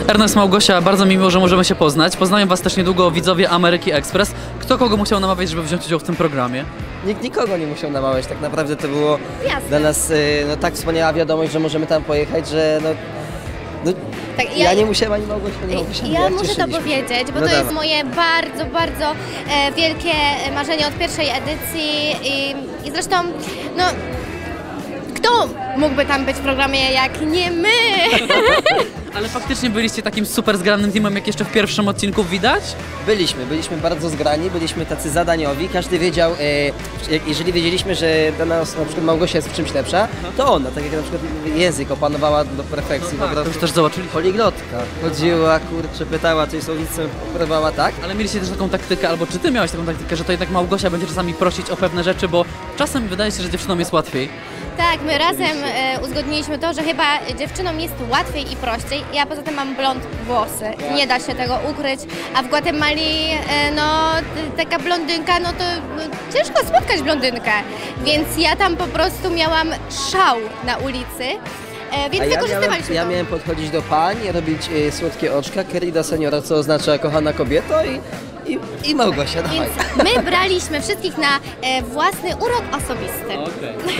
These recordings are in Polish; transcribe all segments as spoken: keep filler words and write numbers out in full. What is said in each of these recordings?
Ernest, Małgosia, bardzo mi miło, że możemy się poznać. Poznają was też niedługo widzowie Ameryki Express. Kto kogo musiał namawiać, żeby wziąć udział w tym programie? Nikt nikogo nie musiał namawiać, tak naprawdę to było Jasne. dla nas y, no, tak wspaniała wiadomość, że możemy tam pojechać, że no, no Tak, ja, ja- nie musiałem ani Małgosia, ani Małgosia. Ja jak muszę to cieszyliśmy. powiedzieć, bo No to jest dawaj. moje bardzo, bardzo e, wielkie marzenie od pierwszej edycji i, i zresztą, no, kto mógłby tam być w programie jak nie my? Ale faktycznie byliście takim super zgranym teamem, jak jeszcze w pierwszym odcinku widać? Byliśmy, byliśmy bardzo zgrani, byliśmy tacy zadaniowi, każdy wiedział, e, jak- jeżeli wiedzieliśmy, że dana osoba, na przykład Małgosia jest w czymś lepsza, to ona, tak jak na przykład język opanowała do perfekcji, No tak, po to prostu już też zobaczyli. poliglotka, chodziła, kurczę, pytała, coś słownictwem operowała, tak? Ale mieliście też taką taktykę, albo czy ty miałeś taką taktykę, że to jednak Małgosia będzie czasami prosić o pewne rzeczy, bo czasem wydaje się, że dziewczynom jest łatwiej. Tak, my razem e, uzgodniliśmy to, że chyba dziewczynom jest łatwiej i prościej. Ja poza tym mam blond włosy, nie da się tego ukryć, a w Gwatemali e, no t- taka blondynka, no to no, ciężko spotkać blondynkę, więc ja tam po prostu miałam szał na ulicy, e, więc A ja miałem, wykorzystywaliśmy ja to. miałem podchodzić do pań, robić e, słodkie oczka, querida seniora, co oznacza kochana kobieto i, i, i Małgosia, dawaj. Więc my braliśmy wszystkich na e, własny urok osobisty.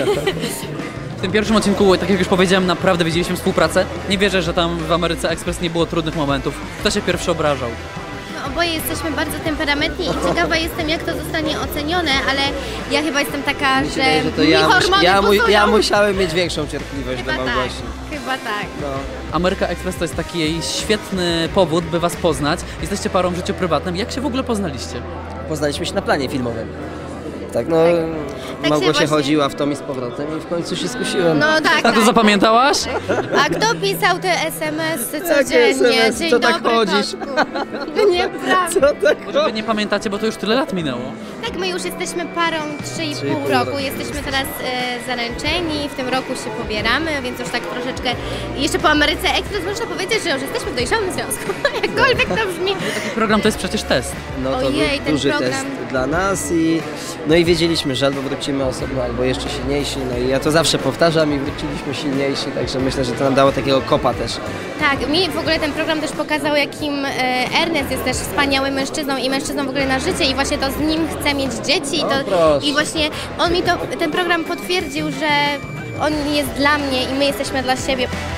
W tym pierwszym odcinku, tak jak już powiedziałem, naprawdę widzieliśmy współpracę. Nie wierzę, że tam w Ameryce Express nie było trudnych momentów. Kto się pierwszy obrażał? No, oboje jesteśmy bardzo temperamentni i ciekawa jestem, jak to zostanie ocenione, ale ja chyba jestem taka, Mi się że, wydaje, że to mi ja, mus, hormony ja, mu, buzują. ja musiałem mieć większą cierpliwość Chyba do tak, Małgosi. chyba tak. No. Ameryka Express to jest taki jej świetny powód, by was poznać. Jesteście parą w życiu prywatnym. Jak się w ogóle poznaliście? Poznaliśmy się na planie filmowym. Tak, no, Tak Małgosia się właśnie- chodziła w tom i z powrotem i w końcu się skusiłem. No tak, A to tak. zapamiętałaś? A kto pisał te es em esy Jakie codziennie? es em esy? Dzień Co tak dobry, chodzisz? kotku. Nieprawda. Co tak? Może wy nie pamiętacie, bo to już tyle lat minęło. Tak, my już jesteśmy parą trzy i Trzy i pół pół roku. roku. Jesteśmy teraz e, zaręczeni, w tym roku się pobieramy, więc już tak troszeczkę jeszcze po Ameryce Express można powiedzieć, że już jesteśmy w dojrzałym związku. Jakkolwiek to brzmi. Taki program to jest przecież test. No to Ojej, był ten duży program. test dla nas i no i wiedzieliśmy, że albo wrócimy osobno, albo jeszcze silniejsi. No i ja to zawsze powtarzam i wróciliśmy silniejsi, także myślę, że to nam dało takiego kopa też. Tak, mi w ogóle ten program też pokazał, jakim e, Ernest jest też wspaniałym mężczyzną i mężczyzną w ogóle na życie i właśnie to z nim chcę mieć dzieci i, O, to, proszę. i właśnie on mi to, ten program potwierdził, że on jest dla mnie i my jesteśmy dla siebie.